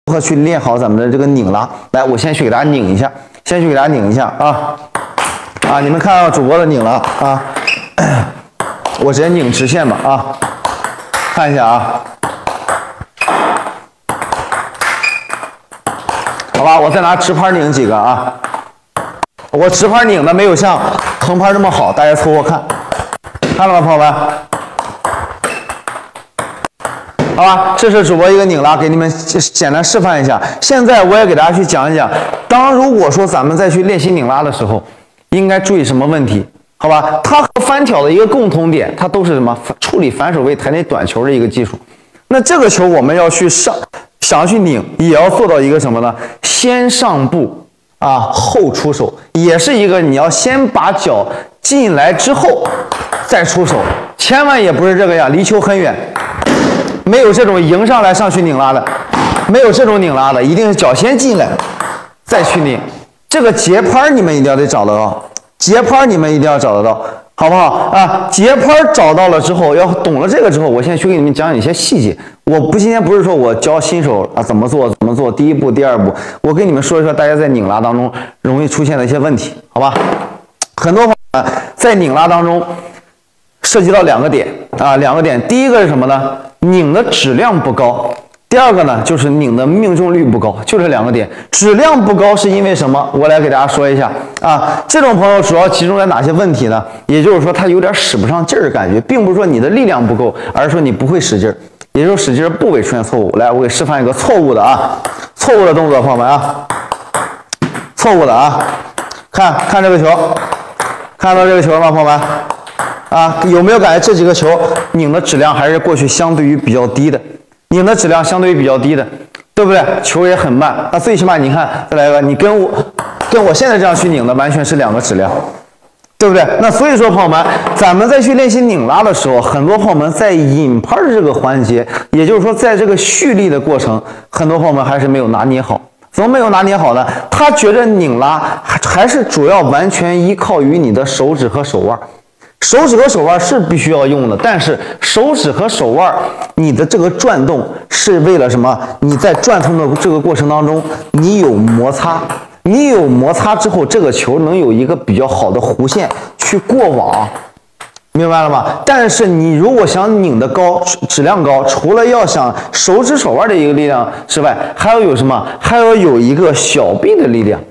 如何去练好咱们的这个拧拉。来，我先去给大家拧一下，啊，你们看到主播的拧了啊，我直接拧直线吧啊，看一下啊，好吧，我再拿直拍拧几个啊，我直拍拧的没有像横拍这么好，大家凑合看，看了吗，朋友们？好吧，这是主播一个拧拉，给你们简单示范一下。现在我也给大家去讲一讲，如果说咱们再去练习拧拉的时候，应该注意什么问题？好吧，它和翻挑的一个共同点，它都是什么？处理反手位台内短球的一个技术。那这个球我们要去想要去拧，也要做到一个什么呢？先上步啊，后出手，也是一个你要先把脚进来之后再出手，千万也不是这个样，离球很远。没有这种迎上来上去拧拉的，没有这种拧拉的，一定是脚先进来，再去拧。这个节拍你们一定要得找得到，节拍你们一定要找得到，好不好啊？节拍找到了之后，要懂了这个之后，我现在去给你们讲一些细节。今天不是说我教新手啊怎么做，第一步、第二步，我跟你们说一说大家在拧拉当中容易出现的一些问题，好吧？很多朋友在拧拉当中涉及到两个点，第一个是什么呢？拧的质量不高，第二个呢就是拧的命中率不高，就这两个点。质量不高是因为什么？我来给大家说一下啊。这种朋友主要集中在哪些问题呢？也就是说他有点使不上劲儿的感觉，并不是说你的力量不够，而是说你不会使劲儿，也就是使劲儿部位出现错误。来，我给示范一个错误的动作，朋友们啊，错误的啊，看这个球，看到这个球了吗，朋友们？啊，有没有感觉这几个球拧的质量还是过去相对于比较低的？拧的质量相对于比较低的，对不对？球也很慢，那最起码你看，再来一个，你跟我现在这样去拧的完全是两个质量，对不对？那所以说，朋友们，咱们在去练习拧拉的时候，很多朋友们在引拍的这个环节，也就是说，在这个蓄力的过程，很多朋友们还是没有拿捏好。怎么没有拿捏好呢？他觉得拧拉还是主要完全依靠于你的手指和手腕。手指和手腕是必须要用的，但是手指和手腕你的这个转动是为了什么？你在转动的这个过程当中，你有摩擦之后，这个球能有一个比较好的弧线去过网，明白了吗？但是你如果想拧得高，质量高，除了要想手指手腕的一个力量之外，还要有什么？还要有一个小臂的力量。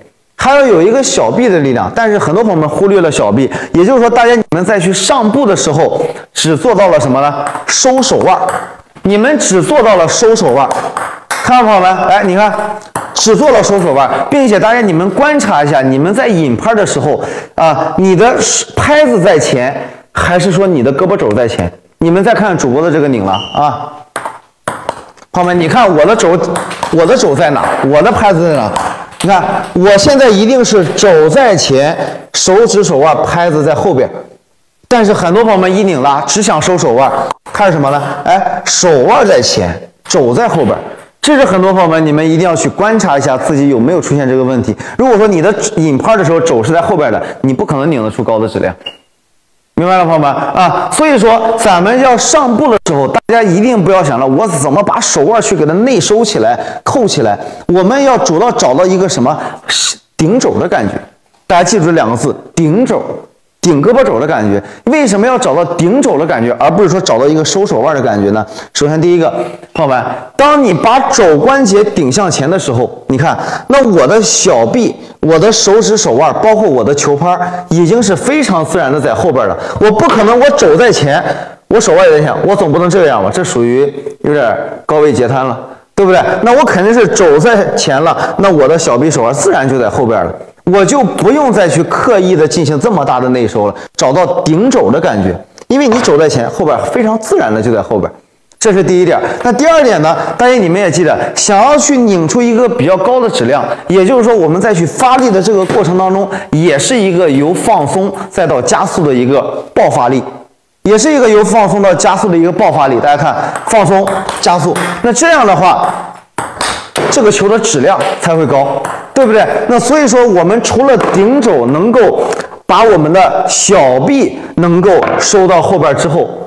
但是很多朋友们忽略了小臂，也就是说，你们在去上步的时候，只做到了什么呢？收手腕，你们只做到了收手腕。看到朋友们，来，你看，只做了收手腕，并且你们观察一下，你们在引拍的时候啊，你的拍子在前，还是说你的胳膊肘在前？你们再看主播的这个拧拉啊，朋友们，你看我的肘在哪？我的拍子在哪？你看，我现在一定是肘在前，手指手腕拍子在后边。但是很多朋友们一拧拉只想收手腕，看什么呢？哎，手腕在前，肘在后边。这是很多朋友们你们一定要去观察一下自己有没有出现这个问题。如果说你的引拍的时候肘是在后边的，你不可能拧得出高的质量。明白了，朋友们啊，所以说咱们要上步的时候，大家一定不要想了我怎么把手腕去给它内收起来、扣起来。我们要主要找到一个什么顶肘的感觉。大家记住这两个字：顶肘、顶胳膊肘的感觉。为什么要找到顶肘的感觉，而不是说找到一个收手腕的感觉呢？首先，第一个，朋友们，当你把肘关节顶向前的时候，你看，那我的小臂。我的手指手腕包括我的球拍已经是非常自然的在后边了，我不可能我肘在前，我手腕也在前，我总不能这样吧？这属于有点高位截瘫了，对不对？那我肯定是肘在前了，那我的小臂手腕自然就在后边了，我就不用再去刻意的进行这么大的内收了，找到顶肘的感觉，因为你肘在前，后边非常自然的就在后边。这是第一点。那第二点呢？大家你们也记得，想要去拧出一个比较高的质量，也就是说我们在去发力的这个过程当中，也是一个由放松再到加速的一个爆发力，也是一个由放松到加速的一个爆发力。大家看，放松加速，那这样的话，这个球的质量才会高，对不对？那所以说，我们除了顶肘能够把我们的小臂能够收到后边之后，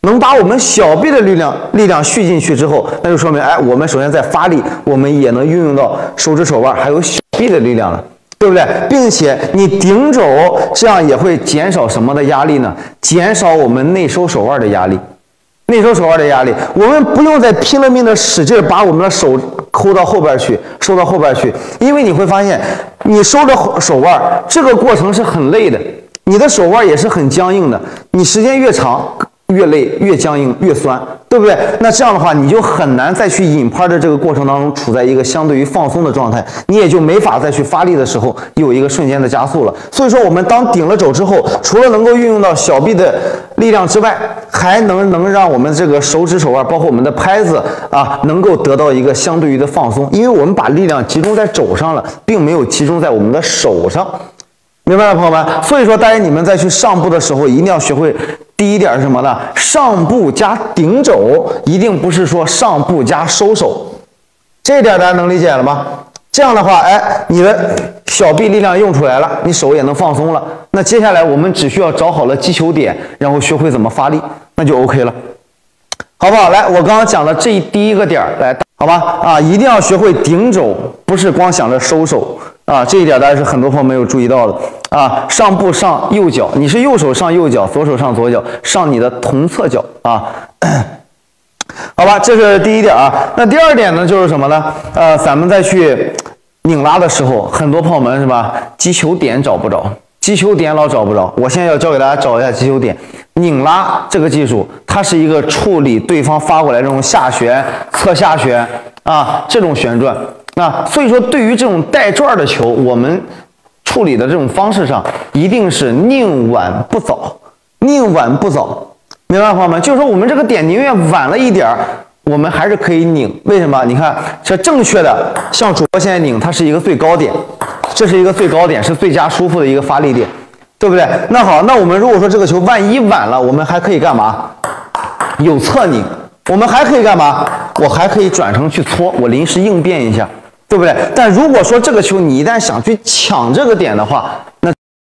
能把我们小臂的力量蓄进去之后，那就说明，哎，我们首先在发力，我们也能运用到手指手腕还有小臂的力量了，对不对？并且你顶肘，这样也会减少什么的压力呢？减少我们内收手腕的压力。内收手腕的压力，我们不用再拼了命的使劲把我们的手抠到后边去，收到后边去，因为你会发现，你收着手腕这个过程是很累的，你的手腕也是很僵硬的，你时间越长越累，越僵硬越酸，对不对？那这样的话，你就很难再去引拍的这个过程当中处在一个相对于放松的状态，你也就没法再去发力的时候有一个瞬间的加速了。所以说，我们当顶了肘之后，除了能够运用到小臂的力量之外，还能让我们这个手指手腕，包括我们的拍子啊，能够得到一个相对于的放松，因为我们把力量集中在肘上了，并没有集中在我们的手上。明白了，朋友们。所以说，大家你们在去上步的时候，一定要学会第一点是什么呢？上步加顶肘，一定不是说上步加收手。这一点大家能理解了吗？这样的话，哎，你的小臂力量用出来了，你手也能放松了。那接下来我们只需要找好了击球点，然后学会怎么发力，那就 OK 了，好不好？来，我刚刚讲的这第一个点，来，好吧？啊，一定要学会顶肘，不是光想着收手。啊，这一点大家是很多朋友没有注意到的啊。上步上右脚，你是右手上右脚，左手上左脚，上你的同侧脚啊。好吧，这是第一点啊。那第二点呢，就是什么呢？咱们再去拧拉的时候，很多朋友们是吧，击球点找不着，击球点老找不着。我现在要教给大家找一下击球点。拧拉这个技术，它是一个处理对方发过来这种下旋、侧下旋啊这种旋转。那所以说，对于这种带转的球，我们处理的这种方式上，一定是宁晚不早，宁晚不早，明白吗，朋友们？就是说，我们这个点宁愿晚了一点儿，我们还是可以拧。为什么？你看，这正确的，像主播现在拧，它是一个最高点，这是一个最高点，是最佳舒服的一个发力点，对不对？那好，那我们如果说这个球万一晚了，我们还可以干嘛？有侧拧，我们还可以干嘛？我还可以转成去搓，我临时应变一下。对不对？但如果说这个球你一旦想去抢这个点的话，那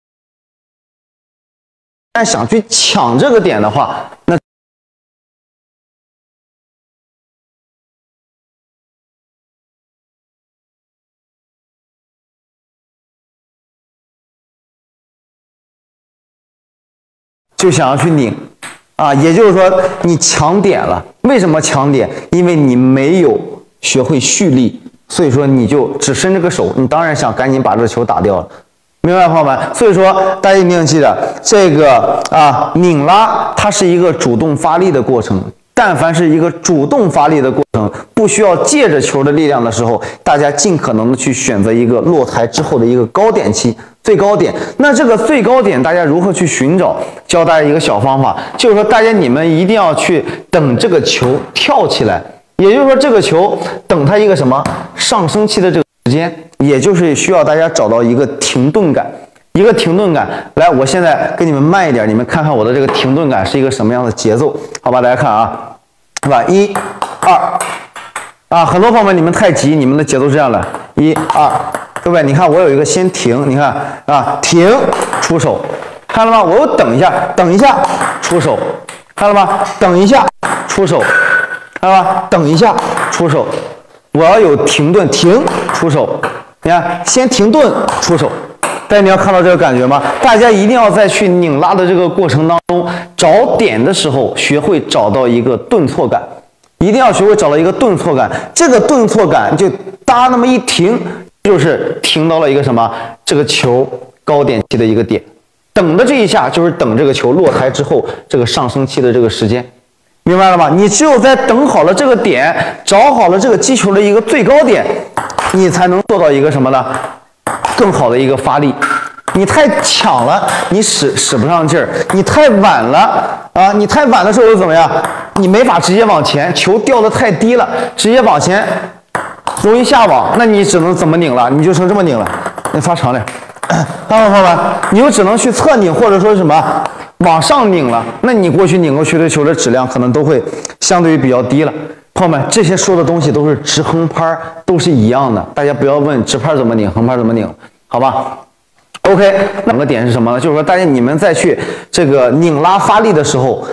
就想要去拧啊，也就是说你抢点了。为什么抢点？因为你没有学会蓄力。所以说你就只伸着个手，你当然想赶紧把这个球打掉了，明白朋友们？所以说大家一定要记得，这个拧拉它是一个主动发力的过程，但凡是一个主动发力的过程，不需要借着球的力量的时候，大家尽可能的去选择一个落台之后的一个高点期，最高点。那这个最高点大家如何去寻找？教大家一个小方法，就是说大家你们一定要去等这个球跳起来。也就是说，这个球等它一个什么上升期的这个时间，也就是需要大家找到一个停顿感，一个停顿感。来，我现在给你们慢一点，你们看看我的这个停顿感是一个什么样的节奏，好吧？大家看啊，是吧？1、2，啊，很多朋友们你们太急，你们的节奏是这样的，1、2，对不对？你看我有一个先停，你看啊，停出手，看了吗？我又等一下，等一下出手，看了吗？等一下出手。看到吧？等一下出手，我要有停顿，停出手。你看，先停顿出手。大家你要看到这个感觉吗？大家一定要在去拧拉的这个过程当中，找点的时候学会找到一个顿挫感，一定要学会找到一个顿挫感。这个顿挫感就哒那么一停，就是停到了一个什么？这个球高点期的一个点。等的这一下就是等这个球落台之后这个上升期的这个时间。明白了吗？你只有在等好了这个点，找好了这个击球的一个最高点，你才能做到一个什么呢？更好的一个发力。你太抢了，你使不上劲儿；你太晚了啊，你太晚的时候又怎么样？你没法直接往前，球掉得太低了，直接往前容易下网，那你只能怎么拧了？你就成这么拧了，你发长点。看到朋友们，你就只能去侧拧，或者说什么？往上拧了，那你过去拧过去的球的质量可能都会相对于比较低了。朋友们，这些说的东西都是直横拍，都是一样的，大家不要问直拍怎么拧，横拍怎么拧，好吧 ？OK， 两个点是什么呢？就是说，大家你们在去这个拧拉发力的时候，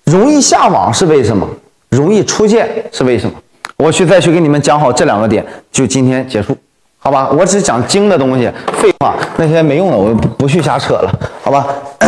容易下网是为什么？容易出界是为什么？我再去给你们讲好这2个点，就今天结束，好吧？我只讲精的东西，废话那些没用的我不去瞎扯了，好吧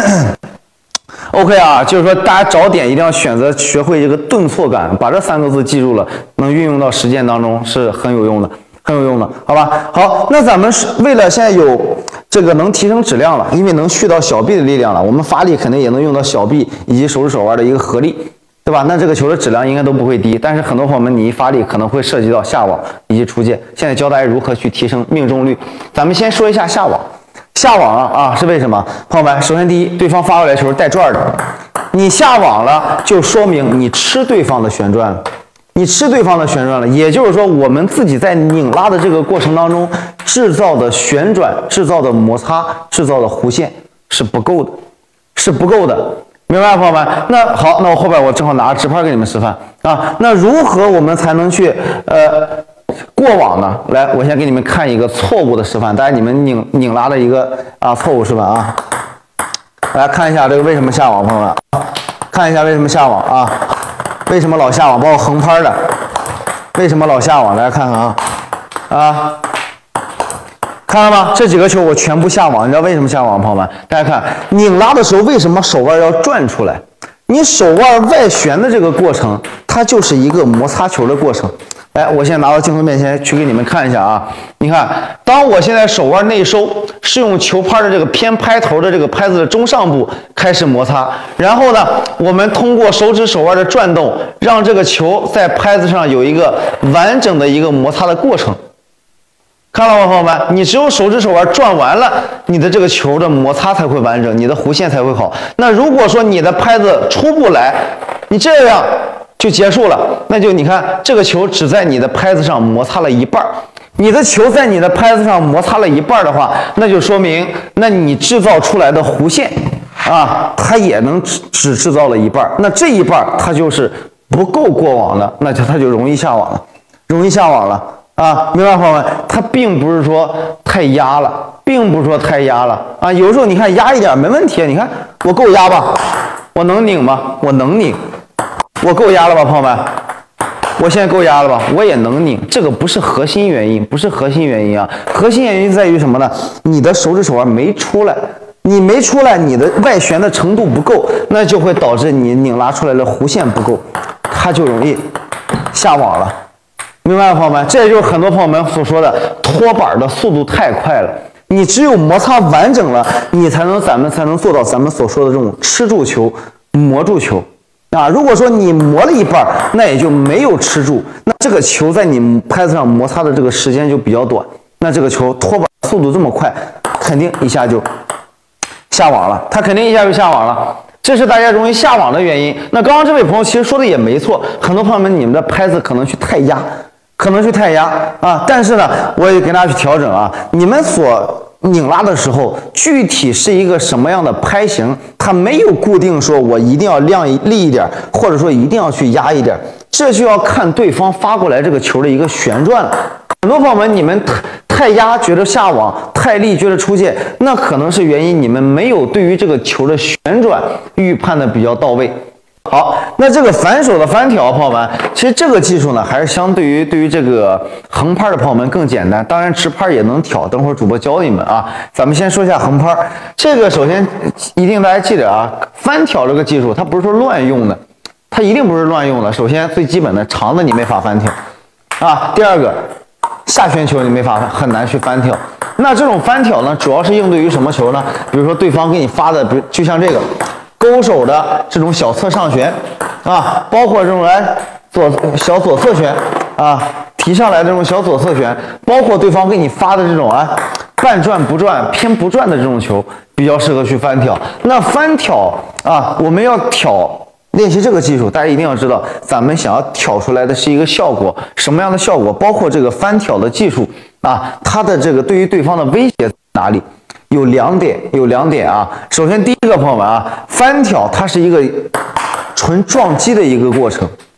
？OK 啊，就是说大家找点一定要选择学会这个顿挫感，把这3个字记住了，能运用到实践当中是很有用的，很有用的，好吧？好，那咱们是为了现在有这个能提升质量了，因为能去到小臂的力量了，我们发力肯定也能用到小臂以及手指手腕的一个合力，对吧？那这个球的质量应该都不会低，但是很多朋友们你一发力可能会涉及到下网以及出界。现在教大家如何去提升命中率。咱们先说一下下网。下网啊是为什么？朋友们，首先第一，对方发过来球带转的，你下网了，就说明你吃对方的旋转了，你吃对方的旋转了。也就是说，我们自己在拧拉的这个过程当中制造的旋转、制造的摩擦、制造的弧线是不够的，是不够的。明白，朋友们？那好，那我后边我正好拿直拍给你们示范啊。那如何我们才能去过网呢？来，我先给你们看一个错误的示范，大家你们拧拉的一个错误示范啊。来看一下这个为什么下网，朋友们，看一下为什么下网啊？为什么老下网？包括横拍的，为什么老下网？大家看看啊。看到吗？这几个球我全部下网，你知道为什么下网？朋友们，大家看拧拉的时候，为什么手腕要转出来？你手腕外旋的这个过程，它就是一个摩擦球的过程。来，我现在拿到镜头面前去给你们看一下啊。你看，当我现在手腕内收，是用球拍的这个偏拍头的这个拍子的中上部开始摩擦，然后呢，我们通过手指手腕的转动，让这个球在拍子上有一个完整的一个摩擦的过程。看到吗，朋友们？你只有手指手腕转完了，你的这个球的摩擦才会完整，你的弧线才会好。那如果说你的拍子出不来，你这样就结束了，那就你看这个球只在你的拍子上摩擦了一半，你的球在你的拍子上摩擦了一半的话，那就说明那你制造出来的弧线啊，它也能只制造了一半，那这一半它就是不够过网的，那它就容易下网了，容易下网了。啊，明白，朋友们，它并不是说太压了，并不是说太压了啊。有时候你看压一点没问题，你看我够压吧，我能拧吗？我能拧，我够压了吧，朋友们？我现在够压了吧？我也能拧，这个不是核心原因，不是核心原因啊。核心原因在于什么呢？你的手指手腕没出来，你没出来，你的外旋的程度不够，那就会导致你拧拉出来的弧线不够，它就容易下网了。明白了，朋友们，这也就是很多朋友们所说的拖板的速度太快了。你只有摩擦完整了，咱们才能做到咱们所说的这种吃住球、磨住球啊。如果说你磨了一半，那也就没有吃住，那这个球在你拍子上摩擦的这个时间就比较短，那这个球拖板速度这么快，肯定一下就下网了，它肯定一下就下网了。这是大家容易下网的原因。那刚刚这位朋友其实说的也没错，很多朋友们你们的拍子可能去太压。可能去太压啊，但是呢，我也给大家去调整啊。你们所拧拉的时候，具体是一个什么样的拍型，它没有固定说我一定要力一点，或者说一定要去压一点，这就要看对方发过来这个球的一个旋转了。很多朋友们，你们太压觉得下网，太力觉得出界，那可能是原因你们没有对于这个球的旋转预判的比较到位。好，那这个反手的翻挑，朋友们，其实这个技术呢，还是相对于这个横拍的朋友们更简单。当然，直拍也能挑，等会儿主播教你们啊。咱们先说一下横拍，这个首先一定大家记得啊，翻挑这个技术，它不是说乱用的，它一定不是乱用的。首先最基本的长的你没法翻挑啊，第二个下旋球你没法很难去翻挑。那这种翻挑呢，主要是应对于什么球呢？比如说对方给你发的，比如就像这个。勾手的这种小侧上旋啊，包括这种小左侧旋啊，提上来的这种小左侧旋，包括对方给你发的这种半转不转、偏不转的这种球，比较适合去翻挑。那翻挑啊，我们要练习这个技术，大家一定要知道，咱们想要挑出来的是一个效果，什么样的效果？包括这个翻挑的技术啊，它的这个对于对方的威胁在哪里？有两点啊。首先第一个朋友们啊，翻挑它是一个纯撞击的一个过程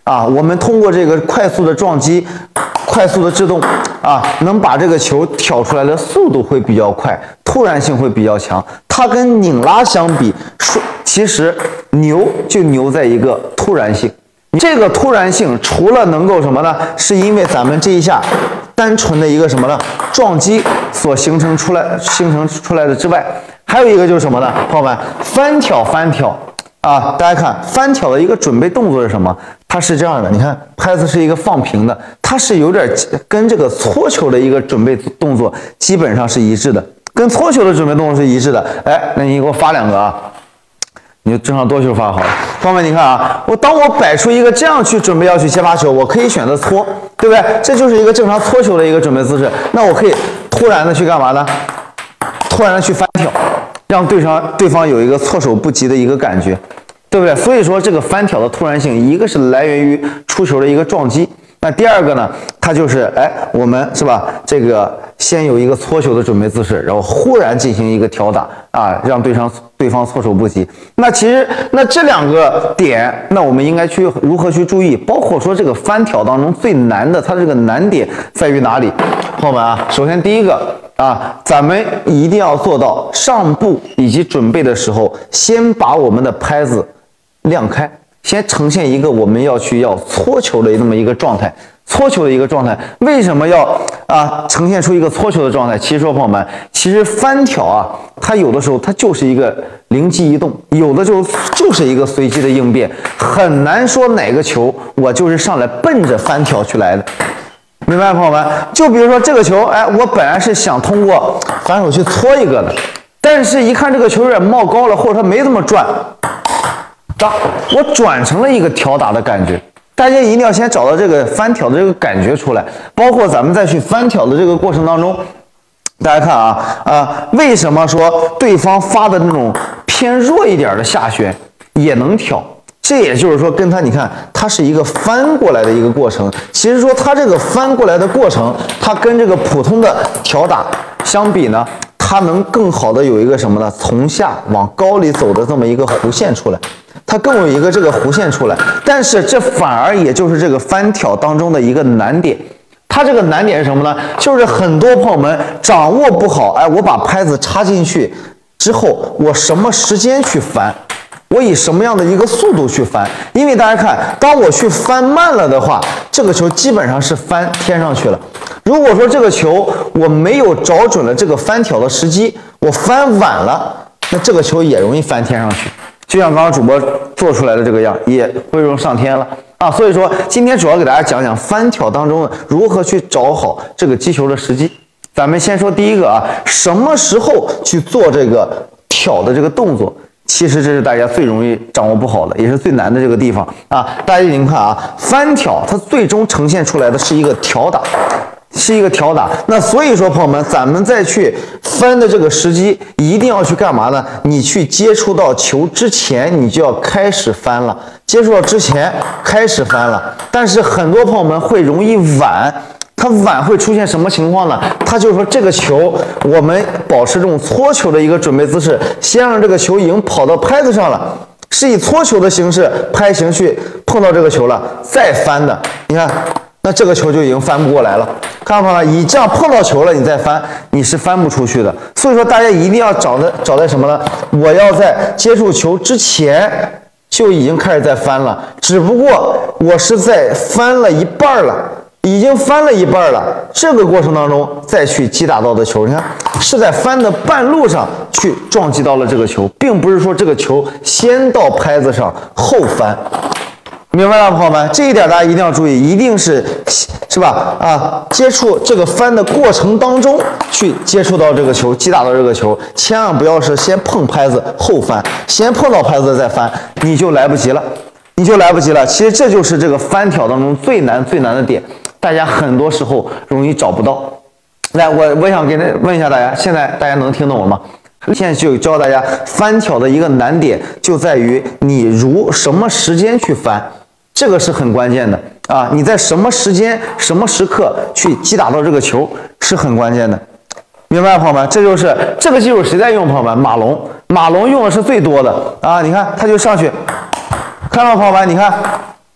啊，我们通过这个快速的撞击、快速的制动啊，能把这个球挑出来的速度会比较快，突然性会比较强。它跟拧拉相比，其实牛就牛在一个突然性。这个突然性除了能够什么呢？是因为咱们这一下单纯的一个什么呢？撞击所形成出来的之外，还有一个就是什么呢？朋友们，翻挑啊，大家看翻挑的一个准备动作是什么？它是这样的，你看拍子是一个放平的，它是有点跟这个搓球的一个准备动作基本上是一致的，跟搓球的准备动作是一致的。哎，那你给我发2个啊，你就正常多球发好了。朋友们，你看啊，当我摆出一个这样去准备要去接发球，我可以选择搓，对不对？这就是一个正常搓球的一个准备姿势。那我可以突然的去干嘛呢？突然的去翻挑，让对方有一个措手不及的一个感觉，对不对？所以说这个翻挑的突然性，一个是来源于出球的一个撞击，那第二个呢，它就是我们是吧？这个先有一个搓球的准备姿势，然后忽然进行一个挑打啊，让对方措手不及。那其实这2个点，那我们应该去如何去注意？包括说这个翻挑当中最难的，它这个难点在于哪里？朋友们啊，首先第一个啊，咱们一定要做到上步以及准备的时候，先把我们的拍子亮开，先呈现一个我们要搓球的这么一个状态。搓球的一个状态，为什么要呈现出一个搓球的状态？其实说朋友们，其实翻挑啊，它有的时候它就是一个灵机一动，有的就是一个随机的应变，很难说哪个球我就是上来奔着翻挑去来的。明白，朋友们？就比如说这个球，我本来是想通过反手去搓一个的，但是一看这个球有点冒高了，或者它没这么转，我转成了一个挑打的感觉。大家一定要先找到这个翻挑的这个感觉出来，包括咱们再去翻挑的这个过程当中，大家看为什么说对方发的那种偏弱一点的下旋也能挑？这也就是说，跟它你看，它是一个翻过来的一个过程。其实说它这个翻过来的过程，它跟这个普通的挑打相比呢，它能更好的有一个什么呢？从下往高里走的这么一个弧线出来。它更有一个这个弧线出来，但是这反而也就是这个翻挑当中的一个难点。它这个难点是什么呢？就是很多朋友们掌握不好，我把拍子插进去之后，我什么时间去翻，我以什么样的一个速度去翻？因为大家看，当我去翻慢了的话，这个球基本上是翻天上去了。如果说这个球我没有找准了这个翻挑的时机，我翻晚了，那这个球也容易翻天上去。就像刚刚主播做出来的这个样，也会用上天了啊！所以说，今天主要给大家讲讲翻挑当中如何去找好这个击球的时机。咱们先说第一个什么时候去做这个挑的这个动作？其实这是大家最容易掌握不好的，也是最难的这个地方啊！大家你看翻挑它最终呈现出来的是一个挑打。那所以说朋友们，咱们再去翻的这个时机一定要去干嘛呢？你去接触到球之前，你就要开始翻了。接触到之前开始翻了，但是很多朋友们会容易晚。它晚会出现什么情况呢？它就是说这个球，我们保持这种搓球的一个准备姿势，先让这个球已经跑到拍子上了，是以搓球的形式拍形去碰到这个球了，再翻的。你看。那这个球就已经翻不过来了，看到没有？你这样碰到球了，你再翻，你是翻不出去的。所以说，大家一定要找在什么呢？我要在接触球之前就已经开始在翻了，只不过我是在翻了一半了，已经翻了一半了。这个过程当中再去击打到的球，你看是在翻的半路上去撞击到了这个球，并不是说这个球先到拍子上后翻。明白了，朋友们，这一点大家一定要注意，一定是吧？接触这个翻的过程当中去接触到这个球，击打到这个球，千万不要是先碰拍子后翻，先碰到拍子再翻，你就来不及了。其实这就是这个翻挑当中最难的点，大家很多时候容易找不到。来，我想问一下大家，现在大家能听懂了吗？现在就教大家翻挑的一个难点，就在于你什么时间去翻。这个是很关键的啊！你在什么时间、什么时刻去击打到这个球是很关键的，明白吗，朋友们？这就是这个技术谁在用？朋友们，马龙用的是最多的啊！你看他就上去，看到朋友们，你看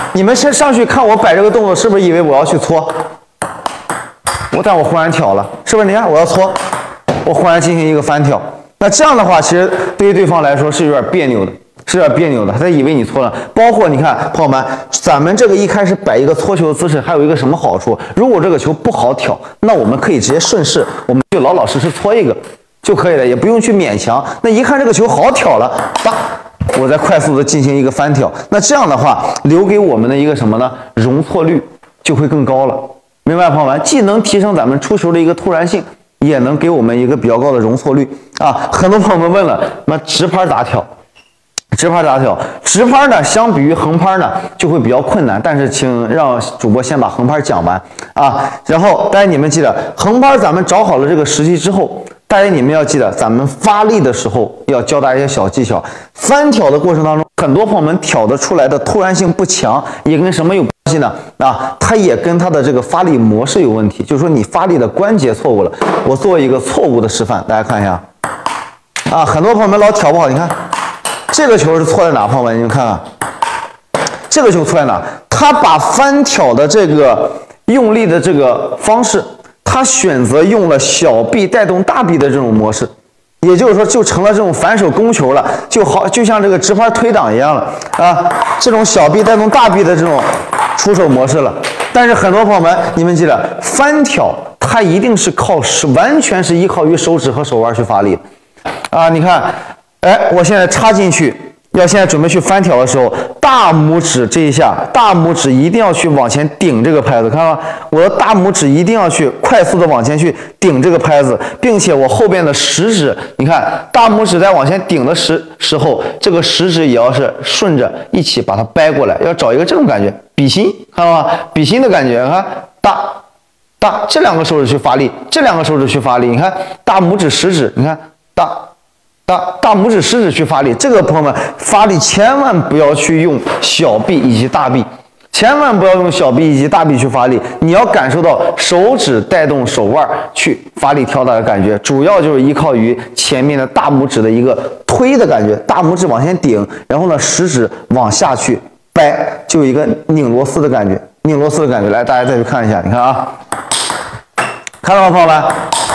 你们先上去看我摆这个动作，是不是以为我要去搓？但我忽然挑了，是不是？你看我要搓，我忽然进行一个翻挑。那这样的话，其实对于对方来说是有点别扭的，他以为你搓了。包括你看，朋友们，咱们这个一开始摆一个搓球的姿势，还有一个什么好处？如果这个球不好挑，那我们可以直接顺势，我们就老老实实搓一个就可以了，也不用去勉强。那一看这个球好挑了，叭，我再快速的进行一个翻挑。那这样的话，留给我们的一个什么呢？容错率就会更高了。明白，朋友们，既能提升咱们出球的一个突然性，也能给我们一个比较高的容错率啊。很多朋友们问了，那直拍咋挑？直拍呢，相比于横拍呢，就会比较困难。但是请让主播先把横拍讲完啊。然后大家你们记得，横拍咱们找好了这个时机之后，大家你们要记得，咱们发力的时候要教大家一些小技巧。翻挑的过程当中，很多朋友们挑得出来的突然性不强，也跟什么有关系呢？啊，它也跟它的这个发力模式有问题，就是说你发力的关节错误了。我做一个错误的示范，大家看一下啊，很多朋友们老挑不好，你看这个球是错在哪？朋友们，你们看看这个球错在哪？他把翻挑的这个用力的这个方式，他选择用了小臂带动大臂的这种模式。也就是说，就成了这种反手攻球了，就像这个直拍推挡一样了啊！这种小臂带动大臂的这种出手模式了。但是很多朋友们，你们记得翻挑，它一定是完全是依靠于手指和手腕去发力啊！你看，哎，我现在插进去，现在准备去翻挑的时候，大拇指这一下，大拇指一定要去往前顶这个拍子，看到吗？我的大拇指一定要去快速的往前去顶这个拍子，并且我后边的食指，你看大拇指在往前顶的时候，这个食指也要是顺着一起把它掰过来，要找一个这种感觉，比心，看到吗？比心的感觉，看大，这两个手指去发力，你看大拇指食指，你看大拇指食指去发力，这个朋友们发力千万不要去用小臂以及大臂，去发力，你要感受到手指带动手腕去发力挑打的感觉，主要就是依靠于前面的大拇指的一个推的感觉，大拇指往前顶，然后呢食指往下去掰，就有一个拧螺丝的感觉，来，大家再去看一下，你看啊，看到吗，朋友们？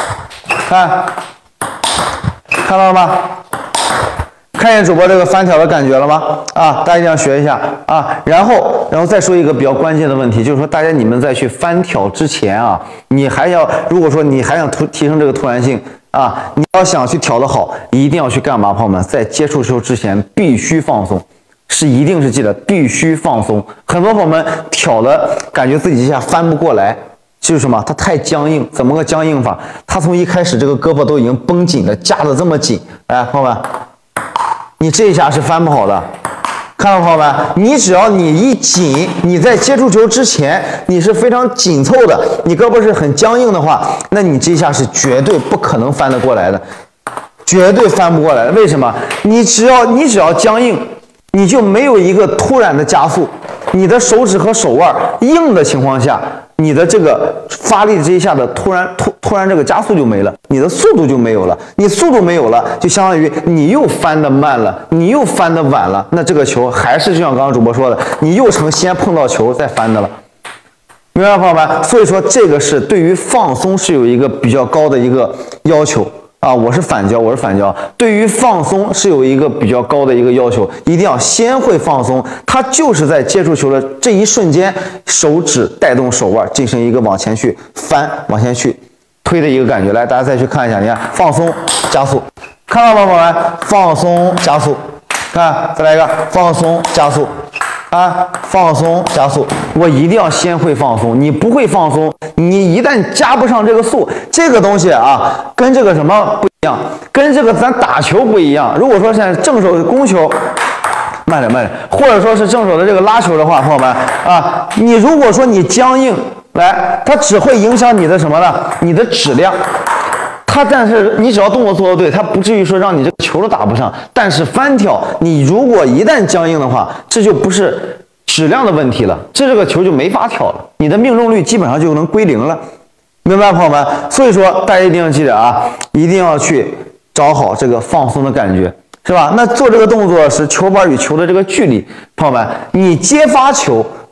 看到了吗？看见主播这个翻挑的感觉了吗？啊，大家一定要学一下啊。然后再说一个比较关键的问题，就是说大家你们在去翻挑之前啊，如果说你还想提升这个突然性啊，你要想去挑得好，一定要去干嘛？朋友们，在接触球之前必须放松，一定是记得必须放松。很多朋友们挑的感觉自己一下翻不过来。就是什么？它太僵硬，怎么个僵硬法？它从一开始这个胳膊都已经绷紧了，夹得这么紧。哎，朋友们，你这一下是翻不好的。看到朋友们，你只要你一紧，你在接触球之前你是非常紧凑的，你胳膊是很僵硬的话，那你这一下是绝对不可能翻得过来的，绝对翻不过来的。为什么？你只要僵硬，你就没有一个突然的加速，你的手指和手腕硬的情况下。你的这个发力这一下的突然这个加速就没了，你的速度就没有了，你速度没有了，就相当于你又翻得慢了，你又翻得晚了，那这个球还是就像刚刚主播说的，你又成先碰到球再翻的了，明白吗，朋友们？所以说这个是对于放松是有一个比较高的一个要求。啊，我是反教，对于放松是有一个比较高的一个要求，一定要先会放松。它就是在接触球的这一瞬间，手指带动手腕进行一个往前去翻、往前去推的一个感觉。来，大家再去看一下，你看放松加速，看到吗，朋友们？放松加速，看，再来一个放松加速。啊，放松加速，我一定要先会放松。你不会放松，你一旦加不上这个速，这个东西啊，跟这个什么不一样，跟这个咱打球不一样。如果说现在正手攻球，慢点，或者说是正手的这个拉球的话，朋友们啊，你如果说你僵硬，来，它只会影响你的什么呢？你的质量。但是你只要动作做得对，它不至于说让你这个球都打不上。但是翻挑，你如果一旦僵硬的话，这就不是质量的问题了，这个球就没法挑了，你的命中率基本上就能归零了，明白，朋友们？所以说大家一定要记得啊，一定要去找好这个放松的感觉，是吧？那做这个动作是球板与球的这个距离，朋友们，你接发球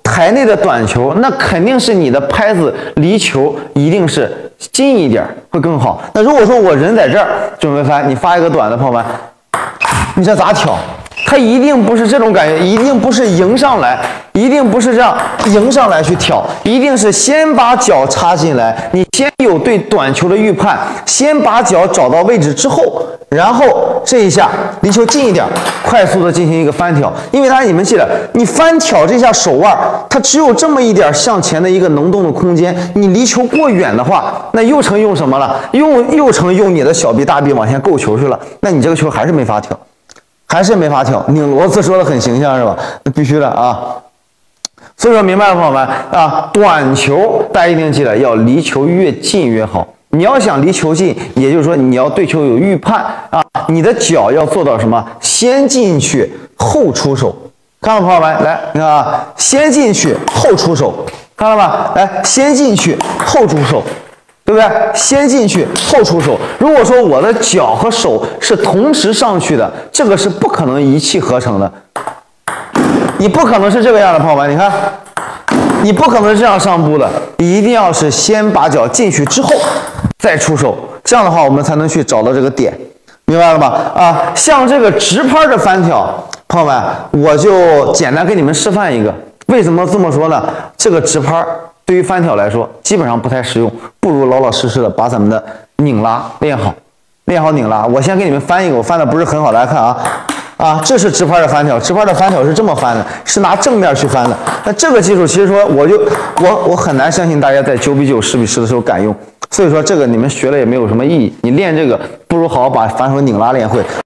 台内的短球，那肯定是你的拍子离球一定是近一点会更好。那如果说我人在这儿准备翻，你发一个短的，朋友们，你这咋挑？它一定不是这种感觉，一定不是迎上来，一定不是这样迎上来去挑，一定是先把脚插进来，你先有对短球的预判，先把脚找到位置之后，然后这一下离球近一点，快速的进行一个翻挑。因为你们记得，你翻挑这下手腕，它只有这么一点向前的一个能动的空间，你离球过远的话，那又成用什么了？又成用你的小臂大臂往前够球去了，那你这个球还是没法挑。还是没法挑，拧螺丝说的很形象是吧？那必须的啊！所以说明白了，朋友们啊，短球大家一定记得要离球越近越好。你要想离球近，也就是说你要对球有预判啊，你的脚要做到什么？先进去后出手。看到朋友们，来，你看啊，先进去后出手，看到吧？来，先进去后出手。对不对？先进去后出手。如果说我的脚和手是同时上去的，这个是不可能一气呵成的。你不可能是这个样的，朋友们，你看，你不可能是这样上步的，一定要是先把脚进去之后再出手，这样的话我们才能去找到这个点，明白了吗？啊，像这个直拍的翻挑，朋友们，我就简单给你们示范一个。为什么这么说呢？这个直拍对于翻挑来说，基本上不太实用，不如老老实实的把咱们的拧拉练好，练好拧拉。我先给你们翻一个，我翻的不是很好，大家看啊，这是直拍的翻挑，直拍的翻挑是这么翻的，是拿正面去翻的。那这个技术其实说，我很难相信大家在9:9、10:10的时候敢用，所以说这个你们学了也没有什么意义。你练这个不如好好把反手拧拉练会。